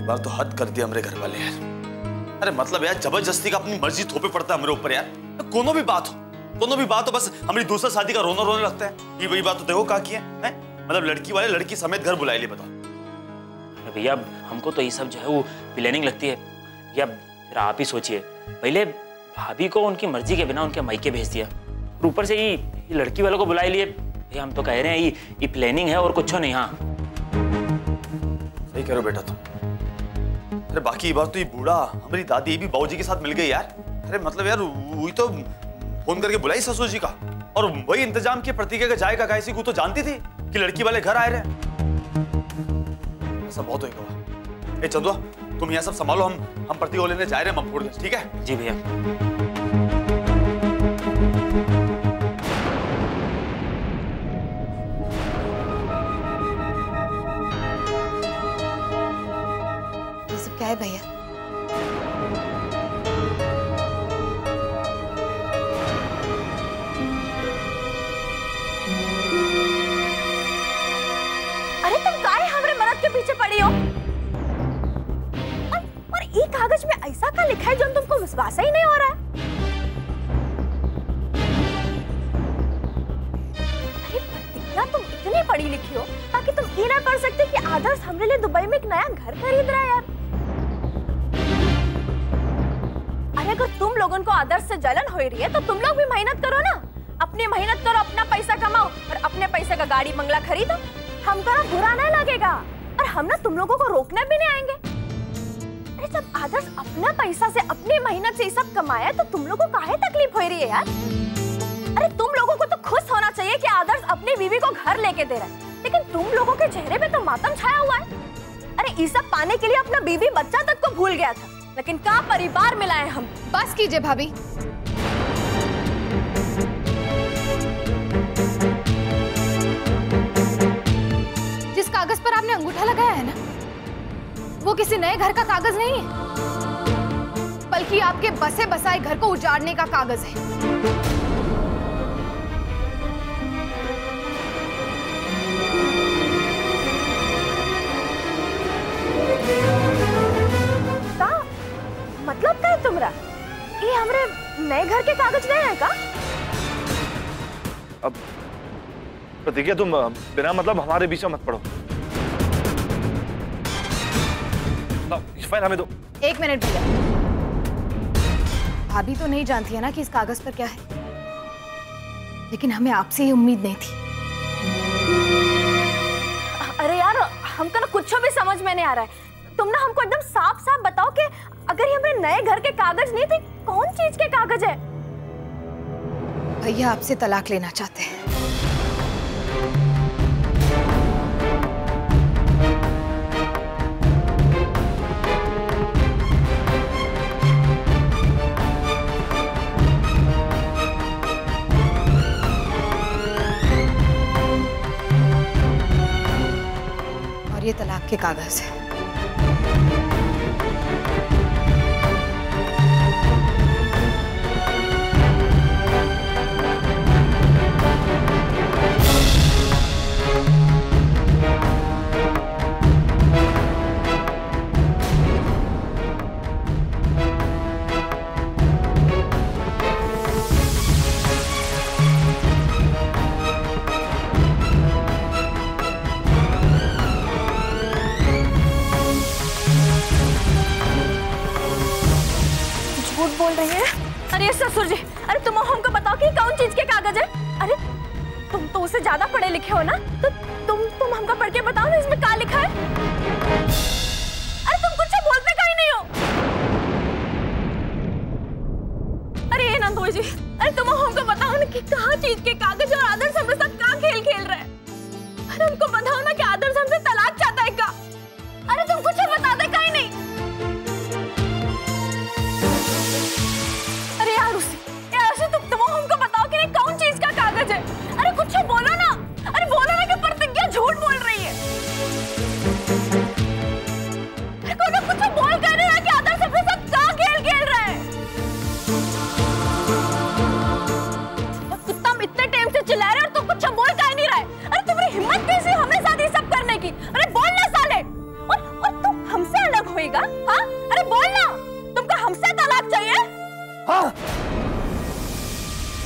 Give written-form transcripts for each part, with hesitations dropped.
बार तो हद कर दिया हमारे घर वाले यार। अरे मतलब यार जबरदस्ती का अपनी मर्जी थोपे पड़ता है मेरे ऊपर यार। कोनो भी बात हो बस हमारी दूसरा शादी का रोना रोने लगता है। ये वही बात तो देखो क्या किया है, मतलब लड़की वाले लड़की समेत घर बुला लिए, बताओ। भैया हमको तो ये सब जो है वो प्लानिंग लगती है भैया। फिर आप ही सोचिए, पहले भाभी को उनकी मर्जी के बिना उनके मायके भेज दिया, और ऊपर से ये लड़की वालों को बुला लिए। भैया हम तो कह रहे हैं ये प्लानिंग है और कुछ नहीं। हाँ सही कह रहे हो बेटा तुम। अरे बाकी बात तो ये बूढ़ा हमारी दादी भी बाबूजी के साथ मिल गई यार। अरे मतलब यार वही तो फोन करके बुलाई ससुर जी का, और वही इंतजाम किया प्रतिज्ञा का जाएगा कैसी को तो जानती थी कि लड़की वाले घर आए रहे। ऐसा बहुत होगा। ए चंदुआ तुम यहाँ सब संभालो, हम प्रतिज्ञा को लेने जा रहे हैं ममफोड़ गंज, ठीक है? जी भैया। क्या है भैया? अरे तुम काहे हमरे मरद के पीछे पड़ी हो? और ये कागज में ऐसा क्या लिखा है जो तुमको विश्वास ही नहीं हो रहा है? अरे प्रतिज्ञा तुम इतनी पढ़ी लिखी हो ताकि तुम ये ना पढ़ सकते कि आदर्श हमरे लिए दुबई में एक नया घर खरीद रहा है यार। अरे अगर तुम लोगों को आदर्श से जलन हो रही है तो तुम लोग भी मेहनत करो ना। अपनी मेहनत करो, अपना पैसा कमाओ और अपने पैसे का गाड़ी बंगला खरीदो। हमको ना बुरा नहीं लगेगा और हम ना तुम लोगों को रोकने भी नहीं आएंगे। अरे जब आदर्श अपना पैसा से अपनी मेहनत से ये सब कमाया तो तुम लोगों को काहे तकलीफ हो रही है यार? अरे तुम लोगों को तो खुश होना चाहिए कि आदर्श अपनी बीवी को घर लेके दे रहा है, लेकिन तुम लोगों के चेहरे पे तो मातम छाया हुआ है। अरे ये सब पाने के लिए अपना बीवी बच्चा तक को भूल गया था, लेकिन क्या परिवार मिला है हम। बस कीजिए भाभी। जिस कागज पर आपने अंगूठा लगाया है ना, वो किसी नए घर का कागज नहीं है, बल्कि आपके बसे बसाए घर को उजाड़ने का कागज है। मतलब क्या है तुम्हारा? ये हमरे नए घर के कागज नहीं है का? अब प्रतिज्ञा तुम बिना मतलब हमारे बीच में मत पड़ो। इस फाइल हमें दो। एक मिनट भैया, भाभी तो नहीं जानती है ना कि इस कागज पर क्या है, लेकिन हमें आपसे ये उम्मीद नहीं थी। अरे यार हमको ना कुछ भी समझ में नहीं आ रहा है। तुम ना हमको एकदम साफ साफ बताओ कि अगर ये हमारे नए घर के कागज नहीं थे, कौन चीज के कागज है? भैया आपसे तलाक लेना चाहते हैं। और ये तलाक के कागज है। बोल रही है? अरे ससुर जी, अरे तुम हमको बताओ कि कौन चीज के कागज है? अरे तुम तो उससे ज्यादा पढ़े लिखे हो ना, तो तुम हमको पढ़ के बताओ ना इसमें क्या लिखा है? अरे तुम कुछ बोलते काहे नहीं हो? अरे ये नंदोई जी, अरे तुम हमको बताओ ना कि कहाँ चीज के कागज और आदर्श हमरे साथ क्या खेल खेल रहे हैं? अरे हमको बताओ ना कि आदर्श हमसे तलाक चाहता है क्या? अरे तुम कुछ बताते काहे नहीं? तुम हमको बताओ कि कौन चीज का कागज है? अरे कुछ बोलो ना, अरे बोलो ना कि प्रतिज्ञा झूठ बोल रही है। अरे कुछ बोल कर रहा है कि आदर्श अपने साथ क्या खेल खेल रहा है? और कितना इतने टाइम से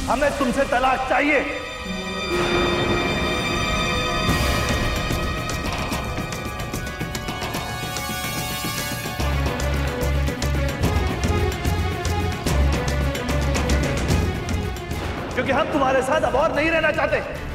हमें तुमसे तलाक चाहिए। क्योंकि हम तुम्हारे साथ अब और नहीं रहना चाहते।